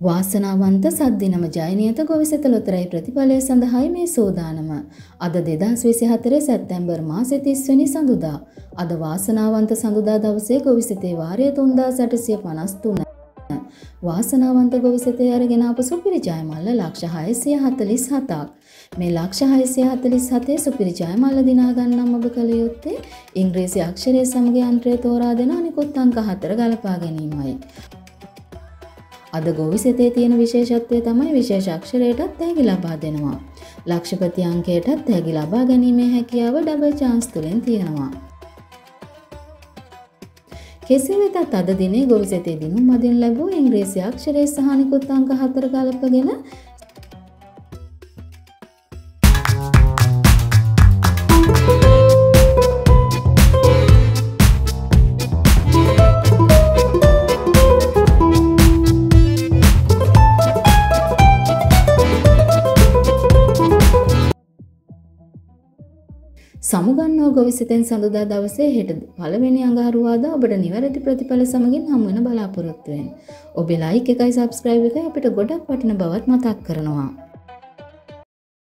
වාසනාවන්ත සද්දිනම ජයනියත ගොවිසෙත ලොතරැයි ප්‍රතිඵලය සඳහායි මේ සෝදානම. අද 2024 සැප්තැම්බර් මාසේ 30 වෙනි සඳුදා. අද වාසනාවන්ත සඳුදා දවසේ ගොවිසෙතේ වාරය 3853. වාසනාවන්ත ගොවිසෙතේ අරගෙන ආපු සුපිරි ජයමල්ල ලක්ෂ 647ක්. මේ ලක්ෂ 647 සුපිරි ජයමල්ල දිනා ගන්නම් ඔබ කල යුත්තේ ඉංග්‍රීසි අක්ෂරයේ සමග යන්ත්‍රය තෝරා දෙන අනිකුත් අංක 4 ගලපා ගැනීමයි. අද ගොවිසෙතේ තියෙන විශේෂත්වය තමයි විශේෂ අක්ෂරයටත් තෑගි ලබා දෙනවා. ලක්ෂපති අංකයටත් තෑගි ලබා ගැනීමේ හැකියාව ඩබල් chance තුලින් තියෙනවා. කෙසේ වෙතත් අද දිනේ ගොවිසෙතේ දිනුම් මදින් ලැබූ ඉංග්‍රීසි අක්ෂරයේ සහ අනිකුත් අංක 4 ගලපගෙන සමුගන්නෝ ගොවිසෙතෙන් සඳුදා දවසේ හෙට පළවෙනි අඟහරුවාදා ඔබට නිවැරදි ප්‍රතිඵල සමගින් හමු වෙන බලාපොරොත්තු වෙන්න. ඔබේ ලයික් එකයි සබ්ස්ක්‍රයිබ් එකයි අපිට ගොඩක් වටින බවත් මතක් කරනවා.